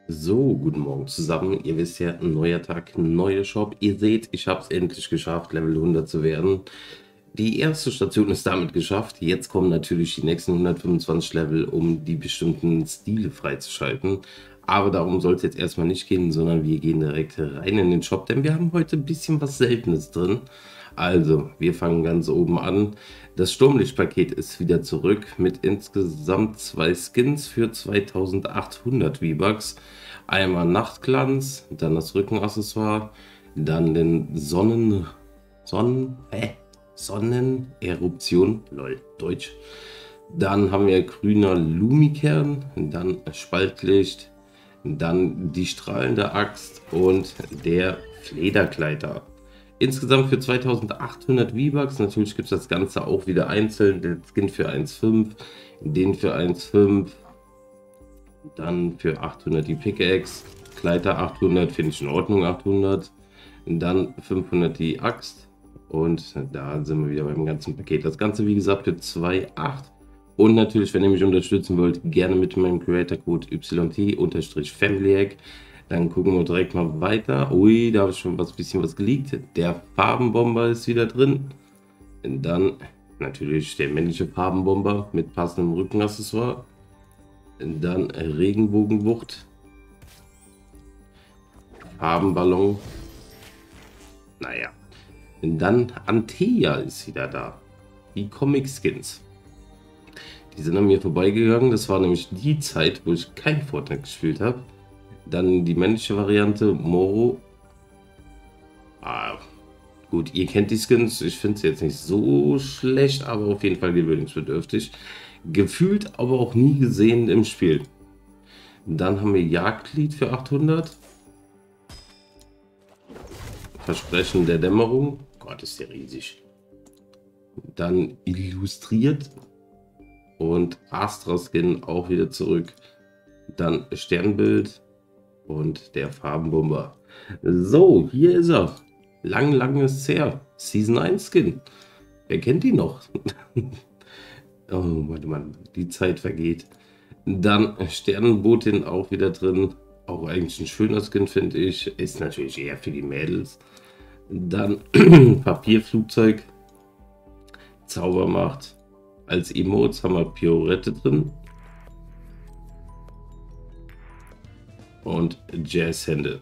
So, guten Morgen zusammen. Ihr wisst ja, ein neuer Tag, ein neuer Shop. Ihr seht, ich habe es endlich geschafft, Level 100 zu werden. Die erste Station ist damit geschafft. Jetzt kommen natürlich die nächsten 125 Level, um die bestimmten Stile freizuschalten. Aber darum soll es jetzt erstmal nicht gehen, sondern wir gehen direkt rein in den Shop, denn wir haben heute ein bisschen was Seltenes drin. Also, wir fangen ganz oben an. Das Sturmlichtpaket ist wieder zurück mit insgesamt 2 Skins für 2800 V-Bucks. Einmal Nachtglanz, dann das Rückenaccessoire, dann den Sonneneruption, lol, Deutsch. Dann haben wir grüner Lumikern, dann Spaltlicht, dann die strahlende Axt und der Flederkleider. Insgesamt für 2800 V-Bucks. Natürlich gibt es das Ganze auch wieder einzeln. Den Skin für 1,5, den für 1,5, dann für 800 die Pickaxe, Kleider 800, finde ich in Ordnung, 800, dann 500 die Axt und da sind wir wieder beim ganzen Paket. Das Ganze wie gesagt für 2,8. Und natürlich, wenn ihr mich unterstützen wollt, gerne mit meinem Creator-Code YT-FamilyHack. Dann gucken wir direkt mal weiter. Ui, da habe ich schon ein bisschen was geleakt. Der Farbenbomber ist wieder drin. Und dann natürlich der männliche Farbenbomber mit passendem Rückenaccessoire. Und dann Regenbogenwucht. Farbenballon. Naja. Und dann Antea ist wieder da. Die Comic-Skins. Die sind an mir vorbeigegangen. Das war nämlich die Zeit, wo ich kein Fortnite gespielt habe. Dann die männliche Variante, Moro. Gut, ihr kennt die Skins. Ich finde es jetzt nicht so schlecht, aber auf jeden Fall gewöhnungsbedürftig. Gefühlt, aber auch nie gesehen im Spiel. Dann haben wir Jagdlied für 800. Versprechen der Dämmerung. Gott, ist der riesig. Dann illustriert. Und Astra Skin auch wieder zurück. Dann Sternbild. Und der Farbenbomber. So, hier ist er. Lang ist es her. Season 1 Skin. Wer kennt die noch? Oh Mann, die Zeit vergeht. Dann Sternenbotin auch wieder drin. Auch eigentlich ein schöner Skin, finde ich. Ist natürlich eher für die Mädels. Dann Papierflugzeug. Zaubermacht. Als Emotes haben wir Piorette drin. Und Jazzhände.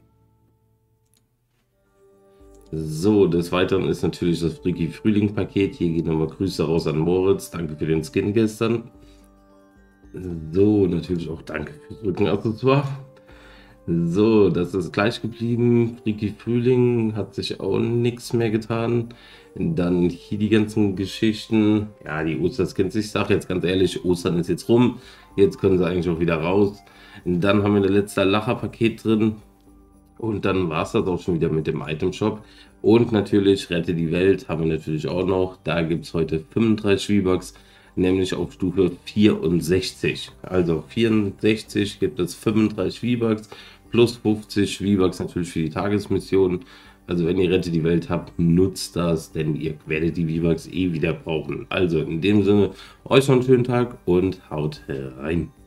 So, des Weiteren ist natürlich das Freaky Frühling Paket. Hier gehen nochmal Grüße raus an Moritz. Danke für den Skin gestern. So, natürlich auch danke fürs Rückenaccessoire. So, das ist gleich geblieben. Freaky Frühling hat sich auch nichts mehr getan. Dann hier die ganzen Geschichten. Ja, die Osterskins. Ich sage jetzt ganz ehrlich, Ostern ist jetzt rum. Jetzt können sie eigentlich auch wieder raus. Dann haben wir das letzte Lacher-Paket drin. Und dann war es das auch schon wieder mit dem Item-Shop. Und natürlich Rette die Welt haben wir natürlich auch noch. Da gibt es heute 35 V-Bucks, nämlich auf Stufe 64. Also 64 gibt es 35 V-Bucks plus 50 V-Bucks natürlich für die Tagesmission. Also wenn ihr Rette die Welt habt, nutzt das, denn ihr werdet die V-Bucks eh wieder brauchen. Also in dem Sinne, euch noch einen schönen Tag und haut rein.